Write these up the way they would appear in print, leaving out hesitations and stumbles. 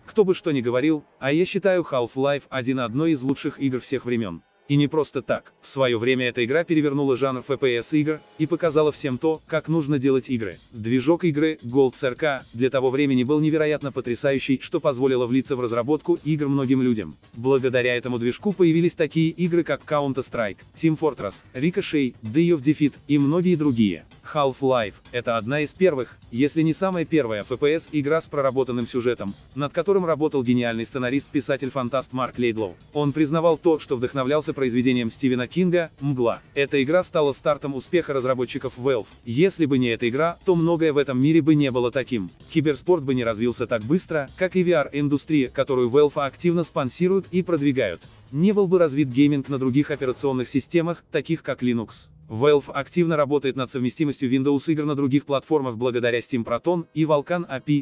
Кто бы что ни говорил, а я считаю Half-Life 1 одной из лучших игр всех времен. И не просто так. В свое время эта игра перевернула жанр FPS игр и показала всем то, как нужно делать игры. Движок игры Gold SRK для того времени был невероятно потрясающий, что позволило влиться в разработку игр многим людям. Благодаря этому движку появились такие игры как Counter-Strike, Team Fortress, Ricochet, Day of Defeat и многие другие. Half-Life — это одна из первых, если не самая первая FPS-игра с проработанным сюжетом, над которым работал гениальный сценарист-писатель-фантаст Марк Лейдлоу. Он признавал то, что вдохновлялся произведением Стивена Кинга «Мгла». Эта игра стала стартом успеха разработчиков Valve. Если бы не эта игра, то многое в этом мире бы не было таким. Киберспорт бы не развился так быстро, как и VR-индустрия, которую Valve активно спонсируют и продвигают. Не был бы развит гейминг на других операционных системах, таких как Linux. Valve активно работает над совместимостью Windows игр на других платформах благодаря Steam Proton и Vulkan API,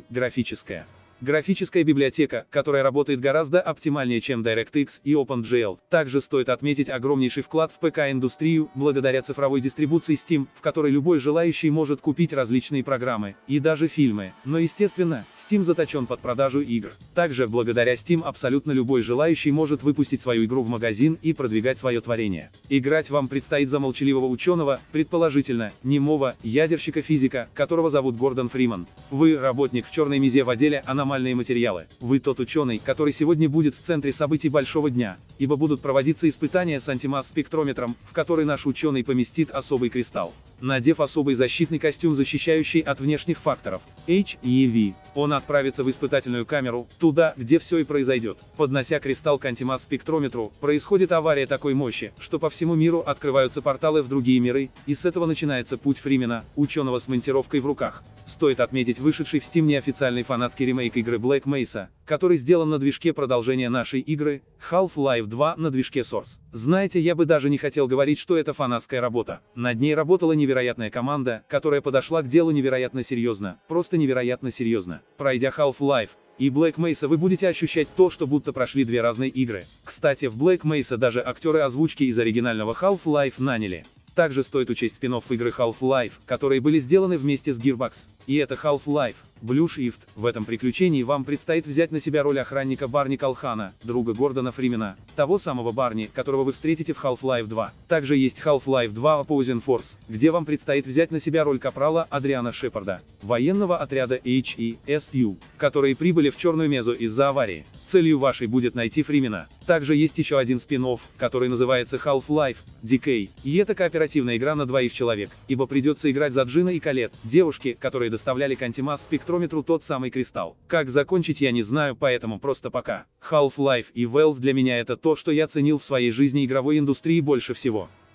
графическая библиотека, которая работает гораздо оптимальнее, чем DirectX и OpenGL. Также стоит отметить огромнейший вклад в ПК-индустрию, благодаря цифровой дистрибуции Steam, в которой любой желающий может купить различные программы, и даже фильмы. Но естественно, Steam заточен под продажу игр. Также благодаря Steam абсолютно любой желающий может выпустить свою игру в магазин и продвигать свое творение. Играть вам предстоит за молчаливого ученого, предположительно, немого, ядерщика-физика, которого зовут Гордон Фриман. Вы работник в черной мизе в отделе аномальные материалы. Вы тот ученый, который сегодня будет в центре событий большого дня, ибо будут проводиться испытания с антимасс-спектрометром, в который наш ученый поместит особый кристалл. Надев особый защитный костюм, защищающий от внешних факторов, HEV, он отправится в испытательную камеру, туда, где все и произойдет. Поднося кристалл к антимасс-спектрометру, происходит авария такой мощи, что по всему миру открываются порталы в другие миры, и с этого начинается путь Фримена, ученого с монтировкой в руках. Стоит отметить вышедший в Steam неофициальный фанатский ремейк игры Black Mesa, который сделан на движке продолжения нашей игры, Half-Life 2 на движке Source. Знаете, я бы даже не хотел говорить, что это фанатская работа. Над ней работала невероятная команда, которая подошла к делу невероятно серьезно, просто невероятно серьезно. Пройдя Half-Life и Black Mesa, вы будете ощущать то, что будто прошли две разные игры. Кстати, в Black Mesa даже актеры озвучки из оригинального Half-Life наняли. Также стоит учесть спин-офф игры Half-Life, которые были сделаны вместе с Gearbox. И это Half-Life Blue Shift. В этом приключении вам предстоит взять на себя роль охранника Барни Колхана, друга Гордона Фримена, того самого Барни, которого вы встретите в Half-Life 2. Также есть Half-Life 2 Opposing Force, где вам предстоит взять на себя роль капрала Адриана Шепарда, военного отряда HESU, которые прибыли в Черную Мезу из-за аварии. Целью вашей будет найти Фримена. Также есть еще один спин-офф, который называется Half-Life Decay, и это кооперативная игра на двоих человек, ибо придется играть за Джина и Колет, девушки, которые доставляли к антимасс-спектрометру тот самый кристалл. Как закончить, я не знаю, поэтому просто пока. Half-Life и Valve для меня это то, что я ценил в своей жизни игровой индустрии больше всего.